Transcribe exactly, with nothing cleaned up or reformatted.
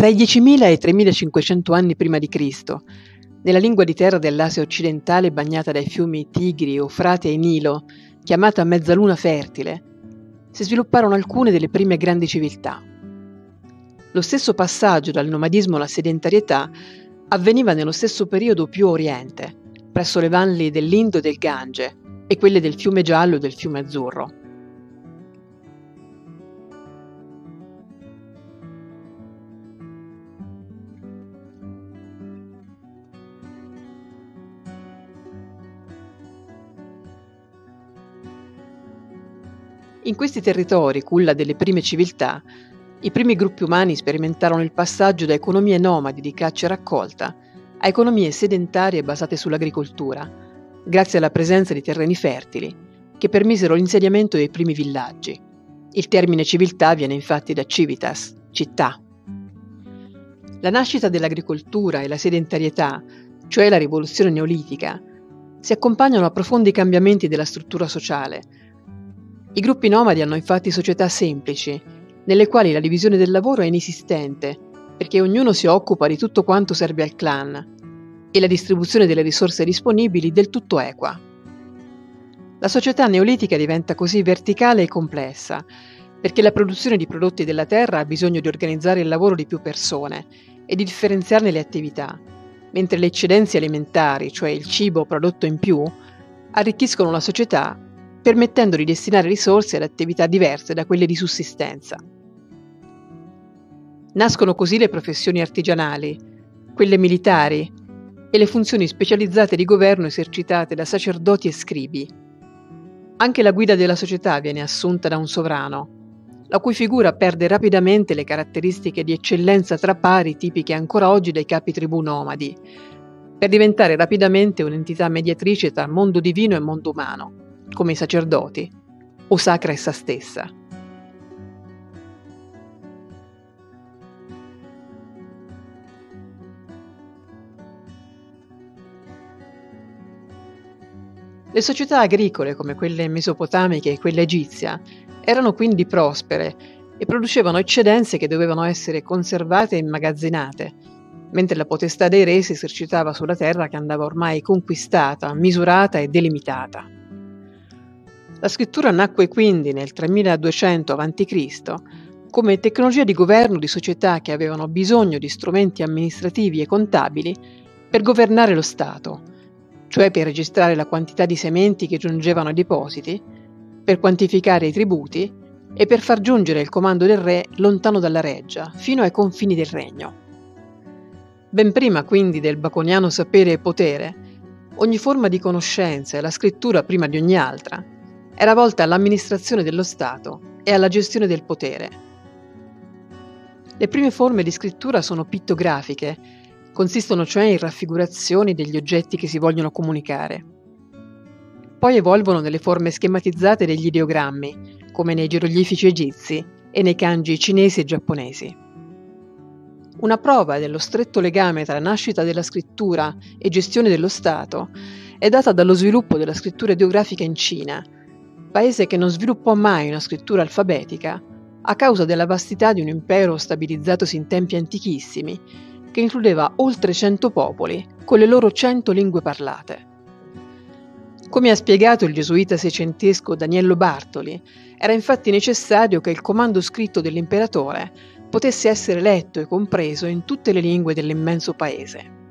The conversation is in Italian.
Tra i diecimila e i tremilacinquecento anni prima di Cristo, nella lingua di terra dell'Asia occidentale bagnata dai fiumi Tigri, Eufrate e Nilo, chiamata Mezzaluna Fertile, si svilupparono alcune delle prime grandi civiltà. Lo stesso passaggio dal nomadismo alla sedentarietà avveniva nello stesso periodo più a oriente, presso le valli dell'Indo e del Gange e quelle del fiume Giallo e del fiume Azzurro. In questi territori, culla delle prime civiltà, i primi gruppi umani sperimentarono il passaggio da economie nomadi di caccia e raccolta a economie sedentarie basate sull'agricoltura, grazie alla presenza di terreni fertili che permisero l'insediamento dei primi villaggi. Il termine civiltà viene infatti da civitas, città. La nascita dell'agricoltura e la sedentarietà, cioè la rivoluzione neolitica, si accompagnano a profondi cambiamenti della struttura sociale. I gruppi nomadi hanno infatti società semplici, nelle quali la divisione del lavoro è inesistente, perché ognuno si occupa di tutto quanto serve al clan, e la distribuzione delle risorse disponibili del tutto equa. La società neolitica diventa così verticale e complessa, perché la produzione di prodotti della terra ha bisogno di organizzare il lavoro di più persone e di differenziarne le attività, mentre le eccedenze alimentari, cioè il cibo prodotto in più, arricchiscono la società permettendo di destinare risorse ad attività diverse da quelle di sussistenza. Nascono così le professioni artigianali, quelle militari e le funzioni specializzate di governo esercitate da sacerdoti e scribi. Anche la guida della società viene assunta da un sovrano, la cui figura perde rapidamente le caratteristiche di eccellenza tra pari tipiche ancora oggi dai capi tribù nomadi, per diventare rapidamente un'entità mediatrice tra mondo divino e mondo umano, come i sacerdoti, o sacra essa stessa. Le società agricole, come quelle mesopotamiche e quella egizia, erano quindi prospere e producevano eccedenze che dovevano essere conservate e immagazzinate, mentre la potestà dei re si esercitava sulla terra che andava ormai conquistata, misurata e delimitata. La scrittura nacque quindi nel tremiladuecento avanti Cristo come tecnologia di governo di società che avevano bisogno di strumenti amministrativi e contabili per governare lo Stato, cioè per registrare la quantità di sementi che giungevano ai depositi, per quantificare i tributi e per far giungere il comando del re lontano dalla reggia, fino ai confini del regno. Ben prima quindi del baconiano sapere e potere, ogni forma di conoscenza e la scrittura prima di ogni altra era volta all'amministrazione dello Stato e alla gestione del potere. Le prime forme di scrittura sono pittografiche, consistono cioè in raffigurazioni degli oggetti che si vogliono comunicare. Poi evolvono nelle forme schematizzate degli ideogrammi, come nei geroglifici egizi e nei kanji cinesi e giapponesi. Una prova dello stretto legame tra nascita della scrittura e gestione dello Stato è data dallo sviluppo della scrittura ideografica in Cina, paese che non sviluppò mai una scrittura alfabetica a causa della vastità di un impero stabilizzatosi in tempi antichissimi, che includeva oltre cento popoli con le loro cento lingue parlate. Come ha spiegato il gesuita seicentesco Daniello Bartoli, era infatti necessario che il comando scritto dell'imperatore potesse essere letto e compreso in tutte le lingue dell'immenso paese.